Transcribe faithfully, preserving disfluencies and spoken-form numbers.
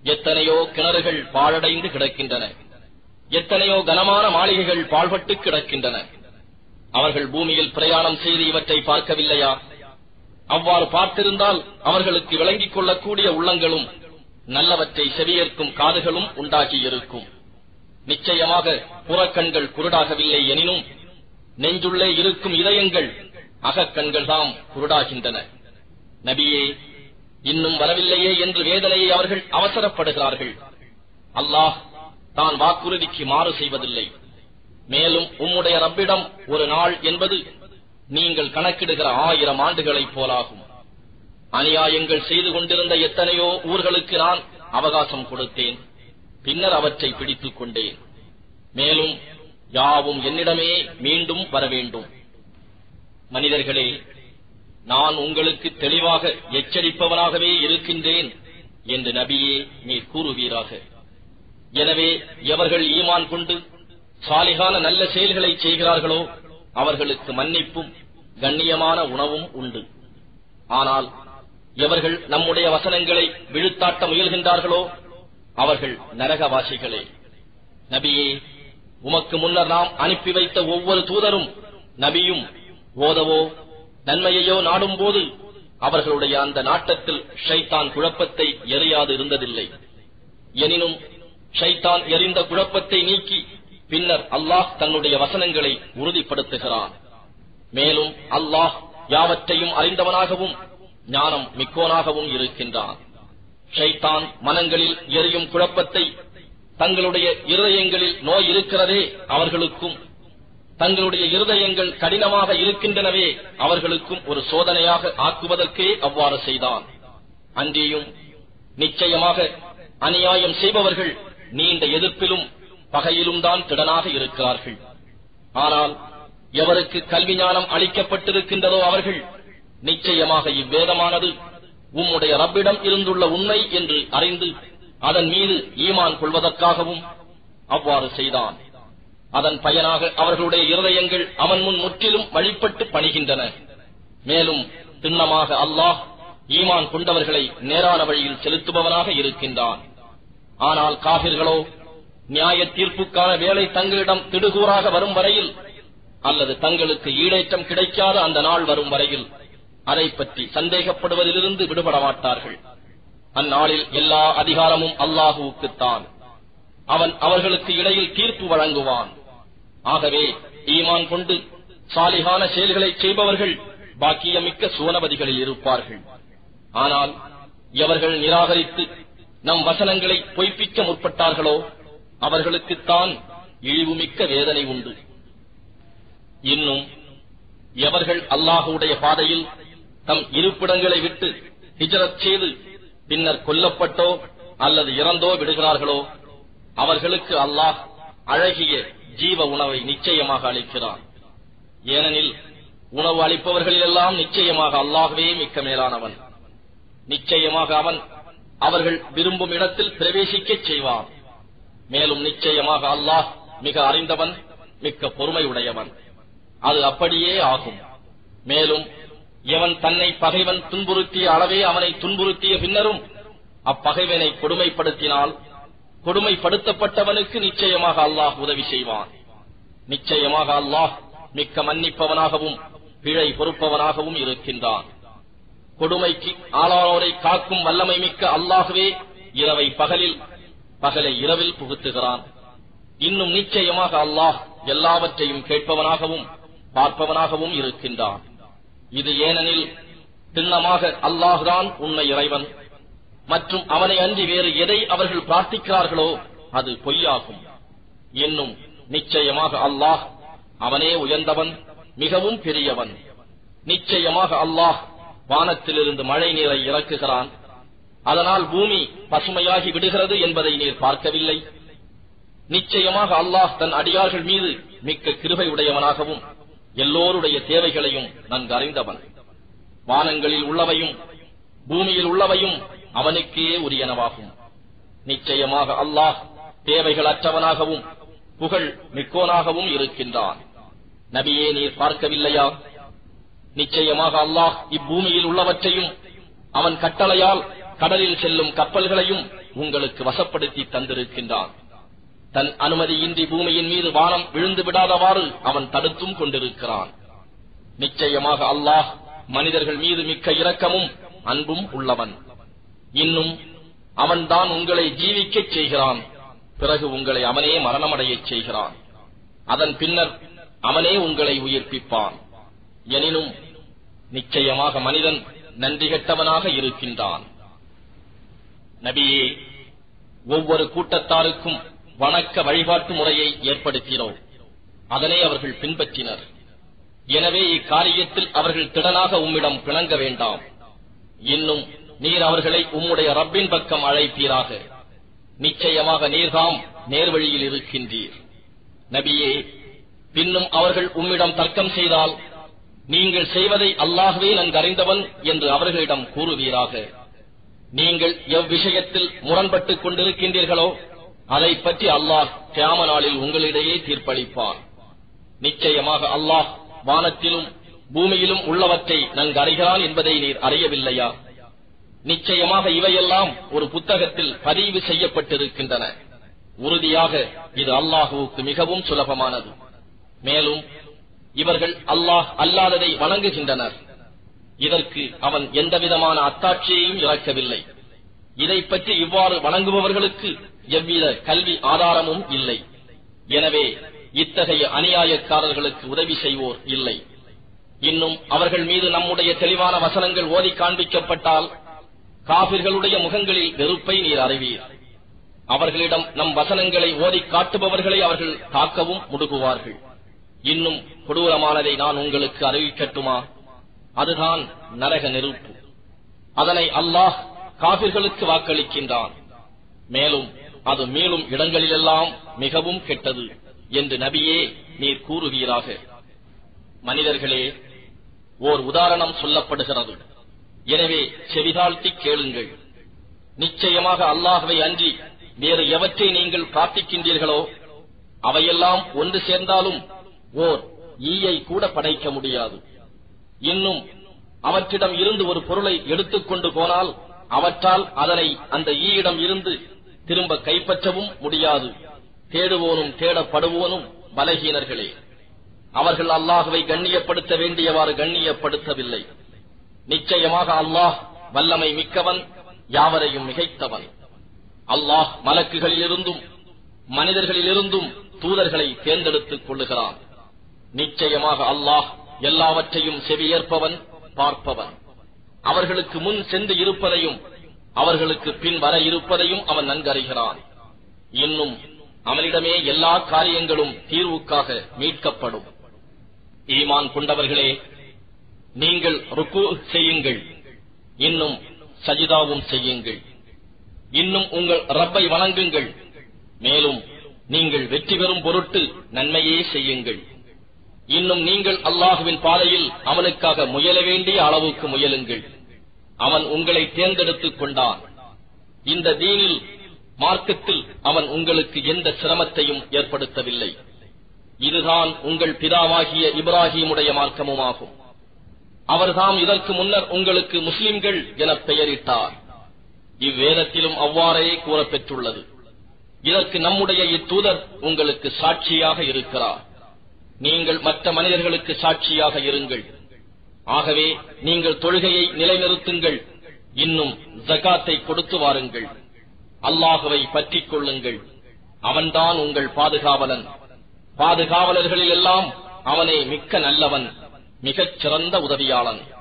எத்தனையோ கிணறுகள் பாழடைந்து கிடக்கின்றன, எத்தனையோ கனமான மாளிகைகள் பாழ்பட்டு கிடக்கின்றன. அவர்கள் பூமியில் பிரயாணம் செய்து இவற்றை பார்க்கவில்லையா? அவ்வாறு பார்த்திருந்தால் அவர்களுக்கு விளங்கிக் கொள்ளக்கூடிய உள்ளங்களும் நல்லவற்றை செவியேற்கும் காதுகளும் உண்டாகியிருக்கும். நிச்சயமாக புறக்கண்கள் குருடாகவில்லை எனினும் நெஞ்சுள்ளே இருக்கும் இதயங்கள் அகக்கண்கள் தாம் குருடாகின்றன. நபியே, இன்னும் வரவில்லையே என்று வேதனையை அவர்கள் அவசரப்படுகிறார்கள். அல்லாஹ் தான் வாக்குறுதிக்கு மாறு செய்வதில்லை. மேலும் உம்முடைய ரப்பிடம் ஒரு நாள் என்பது நீங்கள் கணக்கிடுகிற ஆயிரம் ஆண்டுகளைப் போலாகும். அநியாயங்கள் செய்து கொண்டிருந்த எத்தனையோ ஊர்களுக்கு நான் அவகாசம் கொடுத்தேன், பின்னர் அவற்றை பிடித்துக் கொண்டேன். மேலும் யாவும் என்னிடமே மீண்டும் வர வேண்டும். மனிதர்களே, நான் உங்களுக்கு தெளிவாக எச்சரிப்பவனாகவே இருக்கின்றேன் என்று நபியே நீர் கூறுவீராக. எனவே எவர்கள் ஈமான் கொண்டு சாலிகான நல்ல செயல்களை செய்கிறார்களோ அவர்களுக்கு மன்னிப்பும் கண்ணியமான உணவும் உண்டு. ஆனால் எவர்கள் நம்முடைய வசனங்களை விழுத்தாட்ட முயல்கின்றார்களோ அவர்கள் நரகவாசிகளே. நபியே, உமக்கு முன்னர் நாம் அனுப்பி வைத்த ஒவ்வொரு தூதரும் நபியும் ஓதவோ நன்மையையோ நாடும் போது அவர்களுடைய அந்த நாட்டத்தில் ஷைத்தான் குழப்பத்தை எறியாது இருந்ததில்லை. எனினும் ஷைத்தான் எறிந்த குழப்பத்தை நீக்கி பின்னர் அல்லாஹ் தன்னுடைய வசனங்களை உறுதிப்படுத்துகிறான். மேலும் அல்லாஹ் யாவற்றையும் அறிந்தவனாகவும் ஞானம் மிக்கோனாகவும் இருக்கின்றான். ஷைத்தான் மனங்களில் எரியும் குழப்பத்தை தங்களுடைய இருதயங்களில் நோய் இருக்கிறதே அவர்களுக்கும், தங்களுடைய இருதயங்கள் கடினமாக இருக்கின்றனவே அவர்களுக்கும் ஒரு சோதனையாக ஆக்குவதற்கே அவ்வாறு செய்தான். அன்றியும் நிச்சயமாக அநியாயம் செய்பவர்கள் நீண்ட எதிர்ப்பிலும் பகையிலும் தான் திடனாக இருக்கிறார்கள். ஆனால் எவருக்கு கல்வி ஞானம் அளிக்கப்பட்டிருக்கின்றதோ அவர்கள் நிச்சயமாக இவ்வேதமானது உம்முடைய ரப்பிடம் இருந்துள்ள உண்மை என்று அறிந்து அதன் மீது ஈமான் கொள்வதற்காகவும் அவ்வாறு செய்தான். அதன் பயனாக அவர்களுடைய இருதயங்கள் அவன் முன் முற்றிலும் வழிபட்டு பணிகின்றன. மேலும் திண்ணமாக அல்லாஹ் ஈமான் கொண்டவர்களை நேரான வழியில் செலுத்துபவனாக இருக்கின்றான். ஆனால் காபிர்களோ நியாய தீர்ப்புக்கான வேலை தங்களிடம் திடுகூறாக வரும் வரையில் அல்லது தங்களுக்கு ஈடேற்றம் கிடைக்காத அந்த நாள் வரும் வரையில் அதை பற்றி சந்தேகப்படுவதிலிருந்து விடுபட மாட்டார்கள். அந்நாளில் எல்லா அதிகாரமும் அல்லாஹுவுக்குத்தான். அவன் அவர்களுக்கு இடையில் தீர்ப்பு வழங்குவான். ஆகவே ஈமான் கொண்டு சாலிகான செயல்களை செய்பவர்கள் பாக்கியமிக்க சுவனபதிகளில் இருப்பார்கள். ஆனால் எவர்கள் நிராகரித்து நம் வசனங்களை பொய்ப்பிக்க முற்பட்டார்களோ அவர்களுக்குத்தான் இழிவுமிக்க வேதனை உண்டு. இன்னும் எவர்கள் அல்லாஹுடைய பாதையில் தம் இருப்பிடங்களை விட்டு ஹிஜ்ரத் செய்து பின்னர் கொல்லப்பட்டோ அல்லது இறந்தோ விடுகிறார்களோ அவர்களுக்கு அல்லாஹ் அழகிய ஜீவ உணவை நிச்சயமாக அளிக்கிறான். ஏனெனில் உணவு அளிப்பவர்களிலெல்லாம் நிச்சயமாக அல்லாஹ்வே மிக்க மேலானவன். நிச்சயமாக அவன் அவர்கள் விரும்பும் இடத்தில் பிரவேசிக்கச் செய்வான். மேலும் நிச்சயமாக அல்லாஹ் மிக அறிந்தவன், மிக்க பொறுமையுடையவன். அது அப்படியே ஆகும். மேலும் எவன் தன்னை பகைவன் துன்புறுத்திய அளவே அவனை துன்புறுத்திய பின்னரும் அப்பகைவனை கொடுமைப்படுத்தினால் கொடுமைப்படுத்தப்பட்டவனுக்கு நிச்சயமாக அல்லாஹ் உதவி செய்வான். நிச்சயமாக அல்லாஹ் மிக்க மன்னிப்பவனாகவும் பிழை பொறுப்பவனாகவும் இருக்கின்றான். கொடுமைக்கு ஆளானோரை காக்கும் வல்லமை மிக்க அல்லாஹ்வே இரவை பகலில் பகலை இரவில் புகுத்துகிறான். இன்னும் நிச்சயமாக அல்லாஹ் எல்லாவற்றையும் கேட்பவனாகவும் பார்ப்பவனாகவும் இருக்கின்றான். இது ஏனெனில் திண்ணமாக அல்லாஹ்தான் உண்மை இறைவன் மற்றும் அவனை அன்றி வேறு எதை அவர்கள் பிரார்த்திக்கிறார்களோ அது பொய்யாகும். இன்னும் நிச்சயமாக அல்லாஹ் அவனே உயர்ந்தவன், மிகவும் பெரியவன். நிச்சயமாக அல்லாஹ் வானத்திலிருந்து மழை நீரை இறக்குகிறான். அதனால் பூமி பசுமையாகி விடுகிறது என்பதை நீர் பார்க்கவில்லை. நிச்சயமாக அல்லாஹ் தன் அடியார்கள் மீது மிக்க கிருபை உடையவனாகவும் எல்லோருடைய தேவைகளையும் நன்கு அறிந்தவன். வானங்களில் உள்ளவையும் பூமியில் உள்ளவையும் அவனுக்கே உரியனவாகும். நிச்சயமாக அல்லாஹ் தேவைகள் அற்றவனாகவும் புகழ் மிக்கோனாகவும் இருக்கின்றான். நபியே, நீர் பார்க்கவில்லையா? நிச்சயமாக அல்லாஹ் இப்பூமியில் உள்ளவற்றையும் அவன் கட்டளையால் கடலில் செல்லும் கப்பல்களையும் உங்களுக்கு வசப்படுத்தி தந்திருக்கின்றான். தன் அனுமதியின்றி பூமியின் மீது வானம் விழுந்து விடாதவாறு அவன் தடுத்தும் கொண்டிருக்கிறான். நிச்சயமாக அல்லாஹ் மனிதர்கள் மீது மிக்க இரக்கமும் அன்பும் உள்ளவன். இன்னும் அவன்தான் உங்களை ஜீவிக்கச் செய்கிறான். பிறகு உங்களை அவனே மரணமடையச் செய்கிறான். அதன் பின்னர் அவனே உங்களை உயிர்ப்பிப்பான். எனினும் நிச்சயமாக மனிதன் நன்றி கெட்டவனாக இருக்கின்றான். நபியே, ஒவ்வொரு கூட்டத்தாருக்கும் வணக்க வழிபாட்டு முறையை ஏற்படுத்தினோம். அதனை அவர்கள் பின்பற்றினர். எனவே இக்காரியத்தில் அவர்கள் திடனாக உம்மிடம் பிணங்க வேண்டாம். இன்னும் நீர் அவர்களை உம்முடைய ரப்பின் பக்கம் அழைப்பீராக. நிச்சயமாக நீர்தாம் நேர்வழியில் இருக்கின்றீர். நபியே, பின்னும் அவர்கள் உம்மிடம் தர்க்கம் செய்தால் நீங்கள் செய்வதை அல்லாஹ்வே நன்கறிந்தவன் என்று அவர்களிடம் கூறுவீராக. நீங்கள் எவ்விஷயத்தில் முரண்பட்டுக் கொண்டிருக்கின்றீர்களோ அதை பற்றி அல்லாஹ் கியாம நாளில் உங்களிடையே தீர்ப்பளிப்பான். நிச்சயமாக அல்லாஹ் வானத்திலும் பூமியிலும் உள்ளவற்றை நன்கறிகிறான் என்பதை நீர் அறியவில்லையா? நிச்சயமாக இவையெல்லாம் ஒரு புத்தகத்தில் பதிவு செய்யப்பட்டிருக்கின்றன. உறுதியாக இது அல்லாஹுவுக்கு மிகவும் சுலபமானது. மேலும் இவர்கள் அல்லாஹ் அல்லாததை வணங்குகின்றனர். இதற்கு அவன் எந்தவிதமான அத்தாட்சியையும் இறக்கவில்லை. இதை பற்றி இவ்வாறு வணங்குபவர்களுக்கு எவ்வித கல்வி ஆதாரமும் இல்லை. எனவே இத்தகைய அநியாயக்காரர்களுக்கு உதவி செய்வோர் இல்லை. இன்னும் அவர்கள் மீது நம்முடைய தெளிவான வசனங்கள் ஓதி காண்பிக்கப்பட்டால் காபிர்களுடைய முகங்களில் வெறுப்பை நீர் அறிவீர். அவர்களிடம் நம் வசனங்களை ஓதி காட்டுபவர்களை அவர்கள் தாக்கவும் முடுகுவார்கள். இன்னும் கொடூரமானதை நான் உங்களுக்கு அறிவிக்கட்டுமா? அதுதான் நரக நெருப்பு. அதனை அல்லாஹ் காபிர்களுக்கு வாக்களிக்கின்றான். மேலும் அது மீளும் இடங்களிலெல்லாம் மிகவும் கெட்டது என்று நபியே நீர் கூறுவீராக. மனிதர்களே, ஓர் உதாரணம் சொல்லப்படுகிறது. எனவே செவிதாழ்த்தி கேளுங்கள். நிச்சயமாக அல்லாஹ்வை அன்றி வேறு எவற்றை நீங்கள் பிரார்த்திக்கின்றீர்களோ அவையெல்லாம் ஒன்று சேர்ந்தாலும் ஓர் ஈயை கூட படைக்க முடியாது. இன்னும் அவற்றிடம் இருந்து ஒரு பொருளை எடுத்துக்கொண்டு போனால் அவற்றால் அதனை அந்த ஈயிடம் இருந்து திரும்ப கைப்பற்றவும் முடியாது. தேடுவோனும் தேடப்படுவோனும் பலகீனர்களே. அவர்கள் அல்லாஹ்வை கண்ணியப்படுத்த வேண்டியவாறு கண்ணியப்படுத்தவில்லை. நிச்சயமாக அல்லாஹ் வல்லமை மிக்கவன், யாவரையும் மிகைத்தவன். அல்லாஹ் மலக்குகளிலிருந்தும் மனிதர்களிலிருந்தும் தூதர்களை தேர்ந்தெடுத்துக் கொள்ளுகிறான். நிச்சயமாக அல்லாஹ் எல்லாவற்றையும் செவியேற்பவன், பார்ப்பவன். அவர்களுக்கு முன் சென்று இருப்பதையும் அவர்களுக்கு பின் வர இருப்பதையும் அவன் நன்கறிகிறான். இன்னும் அவனிடமே எல்லா காரியங்களும் தீர்வுக்காக மீட்கப்படும். ஈமான் கொண்டவர்களே, நீங்கள் ருக்கு செய்யுங்கள், இன்னும் சஜிதாவும் செய்யுங்கள். இன்னும் உங்கள் ரப்பை வணங்குங்கள். மேலும் நீங்கள் வெற்றி பெறும் பொருட்டு நன்மையே செய்யுங்கள். இன்னும் நீங்கள் அல்லாஹுவின் பாதையில் அவனுக்காக முயல வேண்டிய அளவுக்கு முயலுங்கள். அவன் உங்களை தேர்ந்தெடுத்துக் கொண்டான். இந்த தீனில் மார்க்கத்தில் அவன் உங்களுக்கு எந்த சிரமத்தையும் ஏற்படுத்தவில்லை. இதுதான் உங்கள் பிதாவாகிய இப்ராஹீமுடைய மார்க்கமுமாகும். அவர்தாம் இதற்கு முன்னர் உங்களுக்கு முஸ்லிம்கள் என பெயரிட்டார். இவ்வேதத்திலும் அவ்வாறே கூறப்பெற்றுள்ளது. இதற்கு நம்முடைய இத்தூதர் உங்களுக்கு சாட்சியாக இருக்கிறார். நீங்கள் மற்ற மனிதர்களுக்கு சாட்சியாக இருங்கள். ஆகவே நீங்கள் தொழுகையை நிலைநிறுத்துங்கள். இன்னும் ஜகாத்தை கொடுத்து வாருங்கள். அல்லாஹுவை பற்றிக் கொள்ளுங்கள். அவன்தான் உங்கள் பாதுகாவலன். பாதுகாவலர்களில் எல்லாம் அவனே மிக்க நல்லவன், மிகச் சிறந்த உதவியாளன்.